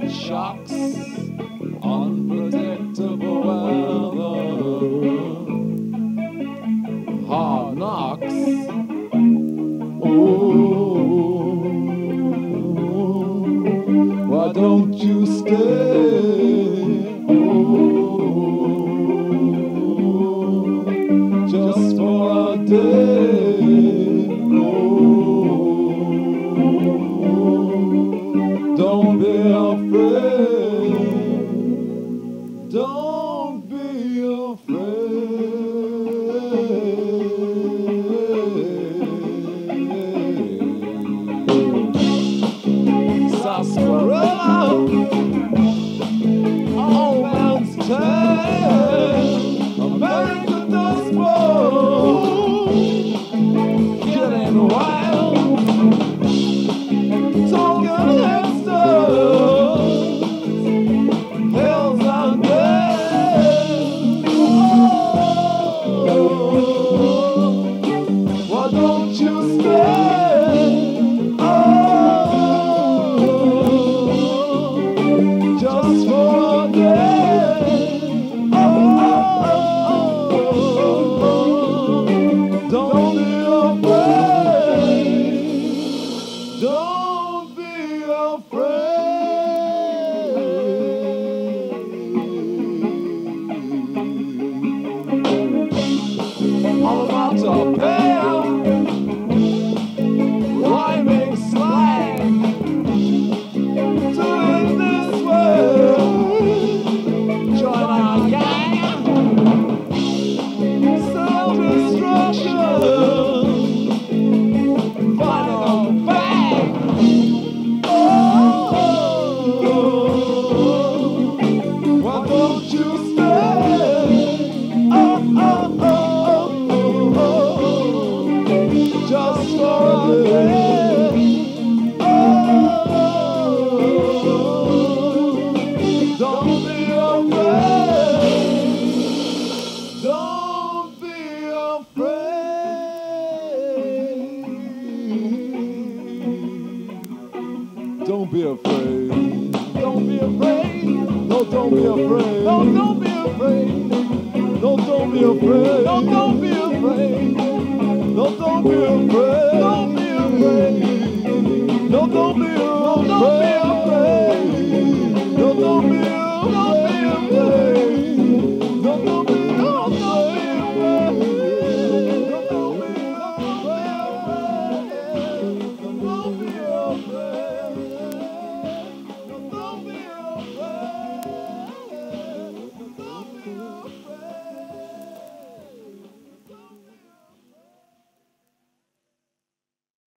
shocks, unpredictable weather, hard knocks. Oh, why don't you stay? Oh, just for a day. Oh, don't be afraid. Don't be afraid. Sarsaparilla, old man's tale, American Dust Bowl, getting wild, talking hipsters, hills and dales. Oh, why don't you stay? Oh, just for a day. Oh, don't be afraid. Don't be afraid. All about to pay out, rhyming slang, doing this way. Join our gang, self-destruction, final bang. Oh, why don't you stay? Oh, just for a day. Oh, don't be afraid. Don't be afraid. Don't be afraid. Don't be afraid. No, don't be afraid. No, don't be afraid. No, don't be afraid. No, don't be afraid. No, don't be afraid. Don't be afraid. No, don't be afraid.